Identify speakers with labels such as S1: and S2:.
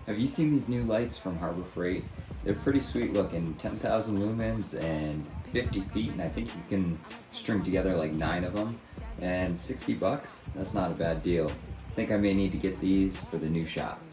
S1: Have you seen these new lights from Harbor Freight? They're pretty sweet looking, 10,000 lumens and 50 feet, and I think you can string together like 9 of them. And 60 bucks? That's not a bad deal. I think I may need to get these for the new shop.